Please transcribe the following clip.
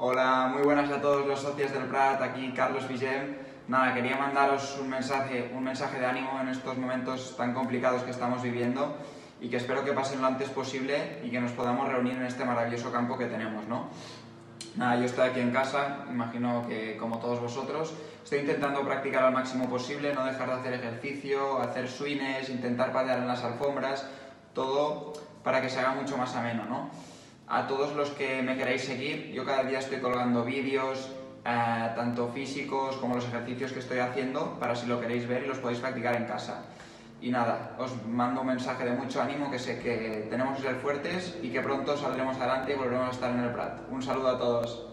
Hola, muy buenas a todos los socios del Prat, aquí Carlos Vigem. Nada, quería mandaros un mensaje de ánimo en estos momentos tan complicados que estamos viviendo y que espero que pasen lo antes posible y que nos podamos reunir en este maravilloso campo que tenemos, ¿no? Nada, yo estoy aquí en casa, imagino que como todos vosotros, estoy intentando practicar al máximo posible, no dejar de hacer ejercicio, hacer swings, intentar patear en las alfombras, todo para que se haga mucho más ameno, ¿no? A todos los que me queráis seguir, yo cada día estoy colgando vídeos, tanto físicos como los ejercicios que estoy haciendo, para si lo queréis ver y los podéis practicar en casa. Y nada, os mando un mensaje de mucho ánimo, que sé que tenemos que ser fuertes y que pronto saldremos adelante y volveremos a estar en el Prat. Un saludo a todos.